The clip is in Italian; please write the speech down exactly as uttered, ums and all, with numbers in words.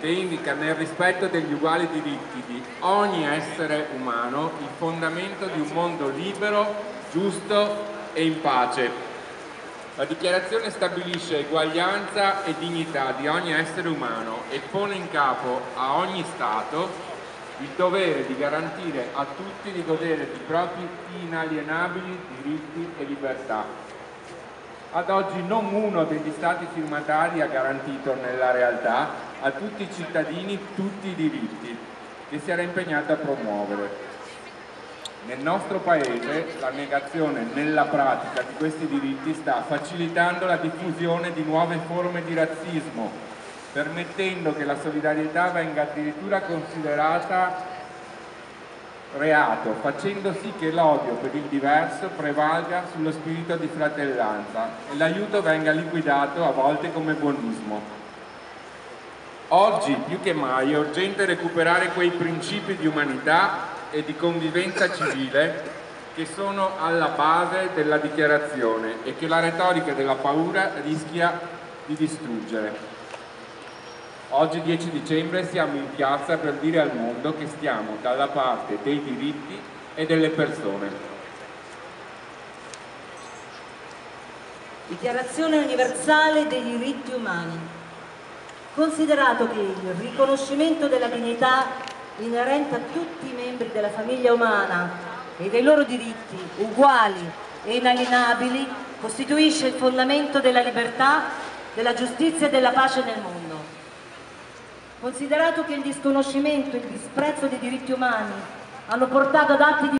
che indica nel rispetto degli uguali diritti di ogni essere umano il fondamento di un mondo libero, giusto e in pace. La dichiarazione stabilisce eguaglianza e dignità di ogni essere umano e pone in capo a ogni Stato il dovere di garantire a tutti di godere di propri inalienabili diritti e libertà. Ad oggi non uno degli Stati firmatari ha garantito nella realtà a tutti i cittadini tutti i diritti che si era impegnato a promuovere. Nel nostro Paese la negazione nella pratica di questi diritti sta facilitando la diffusione di nuove forme di razzismo, permettendo che la solidarietà venga addirittura considerata reato, facendo sì che l'odio per il diverso prevalga sullo spirito di fratellanza e l'aiuto venga liquidato a volte come buonismo. Oggi più che mai è urgente recuperare quei principi di umanità e di convivenza civile che sono alla base della dichiarazione e che la retorica della paura rischia di distruggere. Oggi dieci dicembre siamo in piazza per dire al mondo che stiamo dalla parte dei diritti e delle persone. Dichiarazione universale dei diritti umani. Considerato che il riconoscimento della dignità inerente a tutti i membri della famiglia umana e dei loro diritti uguali e inalienabili costituisce il fondamento della libertà, della giustizia e della pace nel mondo. Considerato che il disconoscimento e il disprezzo dei diritti umani hanno portato ad atti di